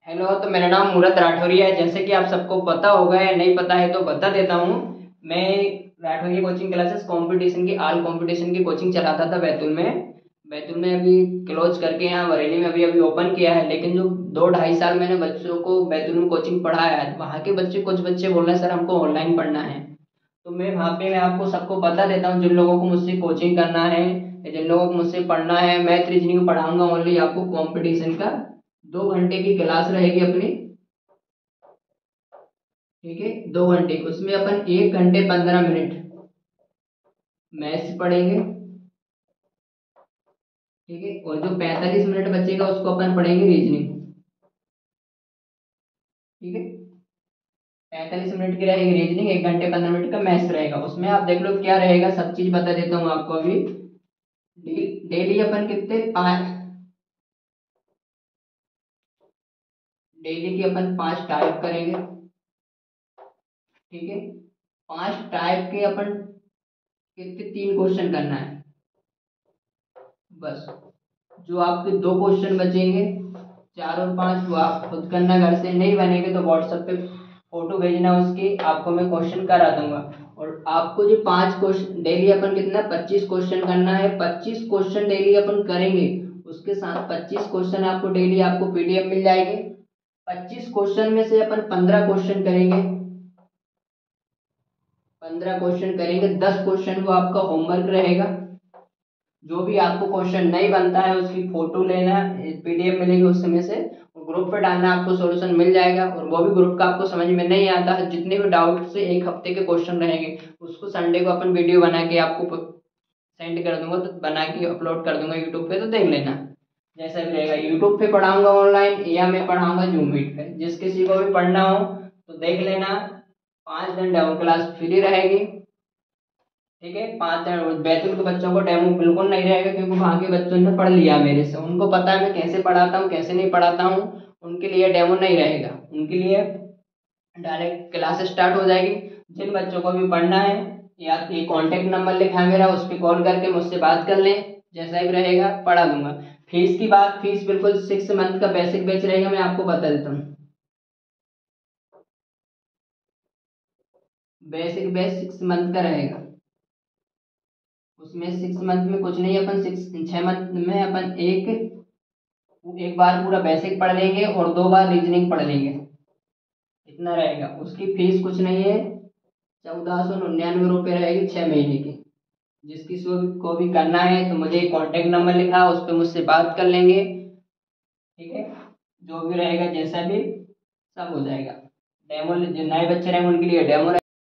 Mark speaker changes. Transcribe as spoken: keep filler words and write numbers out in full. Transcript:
Speaker 1: Hello, तो मेरा नाम मूरत राठौरी है। जैसे कि आप सबको पता होगा या नहीं पता है तो बता देता हूँ। मैं राठौरी कोचिंग क्लासेस कंपटीशन की आल कंपटीशन की कोचिंग चलाता था बैतूल में। बैतूल में अभी क्लोज करके यहाँ बरेली में अभी अभी ओपन किया है। लेकिन जो दो ढाई साल मैंने बच्चों को बैतूल में कोचिंग पढ़ाया है, वहाँ के बच्चे कुछ बच्चे बोल रहे हैं सर हमको ऑनलाइन पढ़ना है। तो मैं वहाँ पे मैं आपको सबको बता देता हूँ, जिन लोगों को मुझसे कोचिंग करना है या जिन लोगों को मुझसे पढ़ना है, मैथ रीजनिंग पढ़ाऊंगा ओनली आपको कंपटीशन का। दो घंटे की क्लास रहेगी अपनी। ठीक है, दो घंटे की। उसमें अपन एक घंटे पंद्रह मिनट मैथ्स पढ़ेंगे। ठीक है, और जो पैंतालीस मिनट बचेगा उसको अपन पढ़ेंगे रीजनिंग। ठीक है, पैंतालीस मिनट की रहेगी रीजनिंग, एक घंटे पंद्रह मिनट का मैथ्स रहेगा। उसमें आप देख लो क्या रहेगा, सब चीज बता देता हूँ आपको अभी। डेली अपन कितने पाँच डेली की अपन पांच टाइप करेंगे। ठीक है, पांच टाइप के अपन कितने तीन क्वेश्चन करना है बस। जो आपके दो क्वेश्चन बचेंगे, चार और पांच, वो आप खुद करना। घर से नहीं बनेंगे तो व्हाट्सएप पे फोटो भेजना उसकी, आपको मैं क्वेश्चन करा दूंगा। और आपको जो पांच क्वेश्चन डेली अपन कितना पच्चीस क्वेश्चन करना है, पच्चीस क्वेश्चन डेली अपन करेंगे। उसके साथ पच्चीस क्वेश्चन आपको डेली आपको पीडीएफ मिल जाएगी। पच्चीस क्वेश्चन में से अपन पंद्रह क्वेश्चन करेंगे। पंद्रह क्वेश्चन करेंगे, दस क्वेश्चन वो आपका होमवर्क रहेगा। जो भी आपको क्वेश्चन नहीं बनता है उसकी फोटो लेना, पीडीएफ मिलेगी उसमें से, ग्रुप पे डालना, आपको सॉल्यूशन मिल जाएगा। और वो भी ग्रुप का आपको समझ में नहीं आता है, जितने भी डाउट से एक हफ्ते के क्वेश्चन रहेंगे उसको संडे को अपन वीडियो बना के आपको सेंड कर दूंगा, तो बना के अपलोड कर दूंगा यूट्यूब पे, तो देख लेना। जैसा भी रहेगा, यूट्यूब पे पढ़ाऊंगा ऑनलाइन या मैं पढ़ाऊंगा जूम मीट पे, जिस किसी को भी पढ़ना हो तो देख लेना। पाँच घंटे और क्लास फ्री रहेगी। ठीक है, पाँच जन बैतूल के बच्चों को डेमो बिल्कुल नहीं रहेगा, क्योंकि वहाँ के बच्चों ने पढ़ लिया मेरे से, उनको पता है मैं कैसे पढ़ाता हूँ कैसे नहीं पढ़ाता हूँ। उनके लिए डेमो नहीं रहेगा, उनके लिए डायरेक्ट क्लास स्टार्ट हो जाएगी। जिन बच्चों को भी पढ़ना है, या ये कॉन्टेक्ट नंबर लिखा है मेरा, उस पर कॉल करके मुझसे बात कर लें। जैसा भी रहेगा पढ़ा दूंगा। फीस की बात, फीस बिल्कुल सिक्स मंथ का बेसिक बैच रहेगा, मैं आपको बता देता हूँ। बेसिक बैच सिक्स मंथ का रहेगा। उसमें सिक्स मंथ में कुछ नहीं, अपन सिक्स छह मंथ में अपन एक एक बार पूरा बेसिक पढ़ लेंगे और दो बार रीजनिंग पढ़ लेंगे। इतना रहेगा, उसकी फीस कुछ नहीं है। चौदह सौ निन्यानवे रुपये रहेगी छह महीने की। जिस किसी को भी को भी करना है तो मुझे कॉन्टेक्ट नंबर लिखा, उस पर मुझसे बात कर लेंगे। ठीक है, जो भी रहेगा जैसा भी सब हो जाएगा। डेमो जो नए बच्चे रहेंगे उनके लिए डेमो